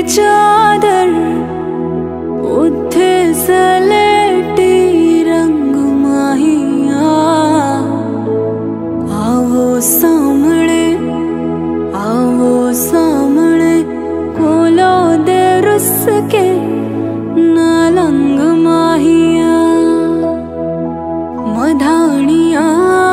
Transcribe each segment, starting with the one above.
चादर उठे सलेटी रंग माहिया आवो सामने कोलो दे रुस के नालंग माहिया मधानिया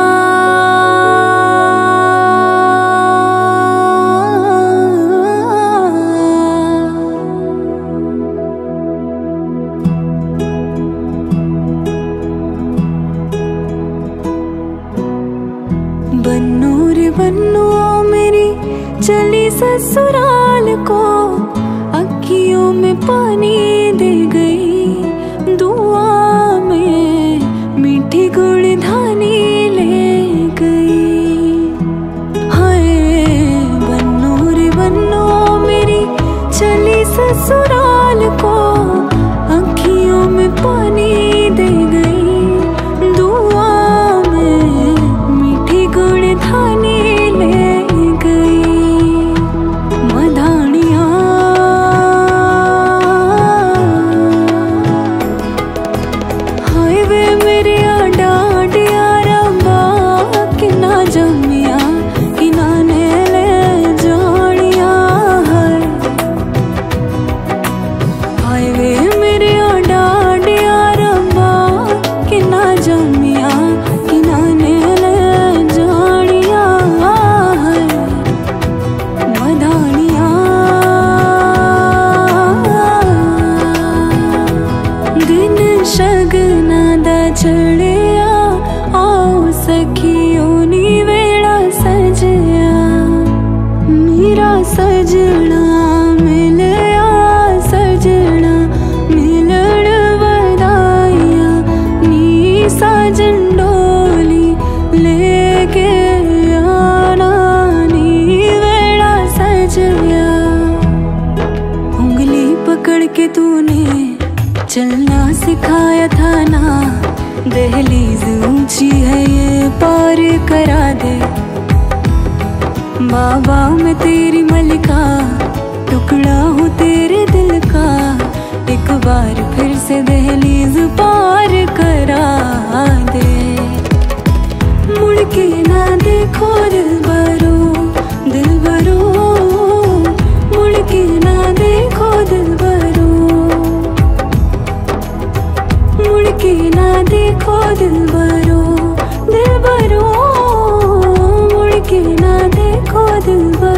बन्नू रे बन्नू मेरी चली ससुराल को अखियों में पानी दे गई दुआ में मीठी गुड़धानी ले गई। हाय बन्नू रे बन्नू मेरी चली ससुराल को अखियों में पानी दे गई दुआ थानी ले गई मधानिया। हाय वे मेरे डाडिया रंबा किना जमिया किना ने ले जानिया। हाय वे मेरे डाडिया रंबा किना जमिया किना ने शगना दा चढ़िया आओ सखियों नी वेड़ा सजया मेरा सजना मिलया सजना मिलण वदाइया नी साजन डोली लेके आना नी वेड़ा सजया। उंगली पकड़ के तूने चलना सिखाया था ना दहलीज ऊंची है ये पार करा दे। बाबा मैं तेरी मलिका टुकड़ा हूँ तेरे दिल का एक बार फिर से दहलीज पार करा दे। मुड़ के ना देखो दिलबरो दिलबरो मुड़ के ना देखो दिलबरो मुड़ के ना देखो दिलबरो दिलबरो मुड़ के ना देखो दिलबरो।